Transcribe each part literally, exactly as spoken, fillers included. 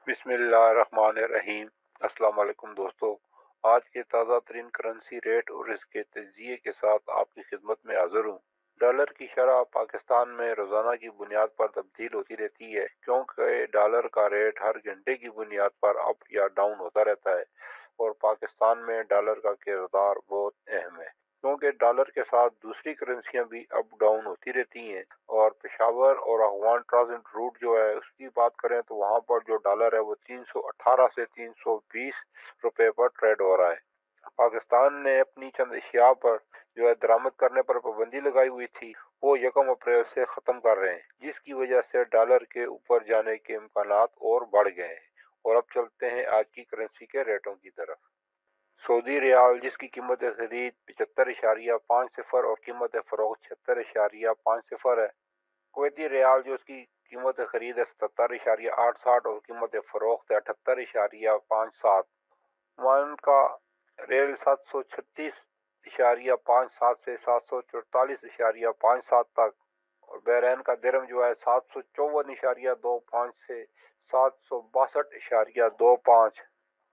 बिस्मिल्लाहिर्रहमानिर्रहीम। अस्सलाम वालेकुम दोस्तों, आज के ताज़ा तरीन करंसी रेट और इसके तजिए के साथ आपकी खिदमत में हाजिर हूँ। डॉलर की शरह पाकिस्तान में रोजाना की बुनियाद पर तब्दील होती रहती है, क्योंकि डॉलर का रेट हर घंटे की बुनियाद पर अप या डाउन होता रहता है और पाकिस्तान में डॉलर का किरदार बहुत अहम है, क्योंकि डॉलर के साथ दूसरी करेंसियां भी अप डाउन होती रहती हैं। और पेशावर और अफगान ट्रांजिट रूट जो है उसकी बात करें तो वहां पर जो डॉलर है वो तीन सौ अठारह से तीन सौ बीस रुपए पर ट्रेड हो रहा है। पाकिस्तान ने अपनी चंद अशिया पर जो है दरामद करने पर पाबंदी लगाई हुई थी, वो यकम अप्रैल से खत्म कर रहे हैं, जिसकी वजह से डॉलर के ऊपर जाने के इम्कानात और बढ़ गए हैं। और अब चलते हैं आज की करेंसी के रेटों की तरफ। सऊदी रियाल, जिसकी कीमत खरीद पचहत्तर इशारिया पाँच सिफर और कीमत फरोख्त छिहत्तर इशारिया पाँच सिफर है। कुवैती रियाल, जो उसकी कीमत खरीद है सतहत्तर इशारिया आठ साठ और कीमत फरोख्त है अठहत्तर इशारिया पाँच सात। वन का रेल सात सौ छत्तीस इशारिया पाँच सात से सात सौ चौतालीस इशारिया पाँच सात तक। और बहरैन का दिरहम जो है सात सौ चौवन इशारिया दो पाँच से सात सौ बासठ इशारिया दो पाँच।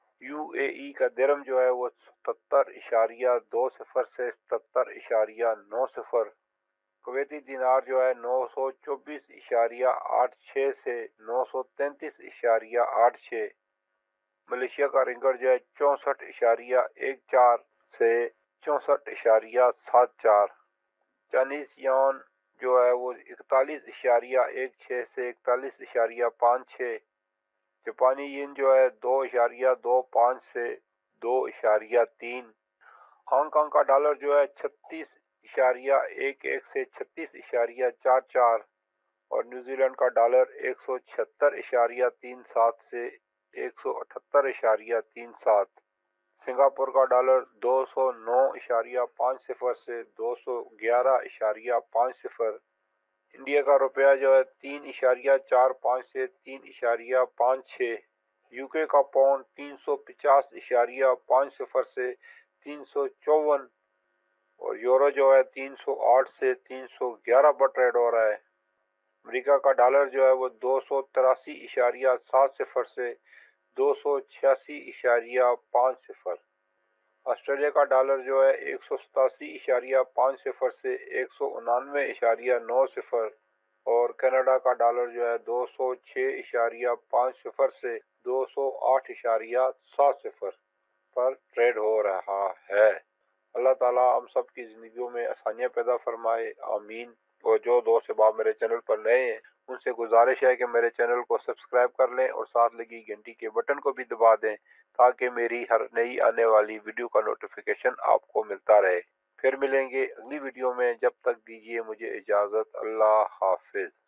यूएई का दिरहम जो है वो सतहत्तर इशारिया दो सिफर से सतहत्तर इशारिया नौ सिफर। कुवैती दिनार जो है नौ सौ चौबीस इशारिया आठ छः से नौ सौ तैंतीस इशारिया आठ छः। मलेशिया का रिंगर जो है चौंसठ इशारिया एक चार से चौंसठ इशारिया सात चार। चाइनीज यॉन जो है वो इकतालीस इशारिया एक छः से इकतालीस इशारिया पाँच छः। जापानी यिन जो है दो इशारिया दो पाँच से दो इशारिया तीन। हांगकांग का डॉलर जो है छत्तीस इशारिया एक एक से छत्तीस इशारिया चार चार। और न्यूजीलैंड का डॉलर एक सौ छिहत्तर इशारिया तीन सात से एक सौ अठहत्तर इशारिया तीन सात। सिंगापुर का डॉलर दो सौ नौ इशारिया पाँच सिफर से दो सौ ग्यारह इशारिया पाँच सिफर। इंडिया का रुपया जो है तीन इशारिया चार पाँच से तीन इशारिया पाँच छः। यूके का पाउंड तीन सौ पचास इशारिया पाँच सिफर से तीन सौ चौवन। और यूरो जो है तीन सौ आठ से तीन सौ ग्यारह पर ट्रेड हो रहा है। अमेरिका का डॉलर जो है वो दो सौ तिरासी इशारिया सात सिफर से दो सौ छियासी इशारिया पाँच सिफर। ऑस्ट्रेलिया का डॉलर जो है एक सौ सतासी इशारिया पाँच सिफर से एक सौ उनानवे इशारिया नौ सिफर। और कनाडा का डॉलर जो है दो सौ छः इशारिया पाँच सिफर से दो सौ आठ इशारिया सात सिफर पर ट्रेड हो रहा है। अल्लाह ताला हम सब की जिंदगियों में आसानियां पैदा फरमाए, आमीन। और जो दोस्त अहबाब मेरे चैनल पर नए हैं उनसे गुजारिश है कि मेरे चैनल को सब्सक्राइब कर लें और साथ लगी घंटी के बटन को भी दबा दें, ताकि मेरी हर नई आने वाली वीडियो का नोटिफिकेशन आपको मिलता रहे। फिर मिलेंगे अगली वीडियो में, जब तक दीजिए मुझे इजाज़त। अल्लाह हाफिज।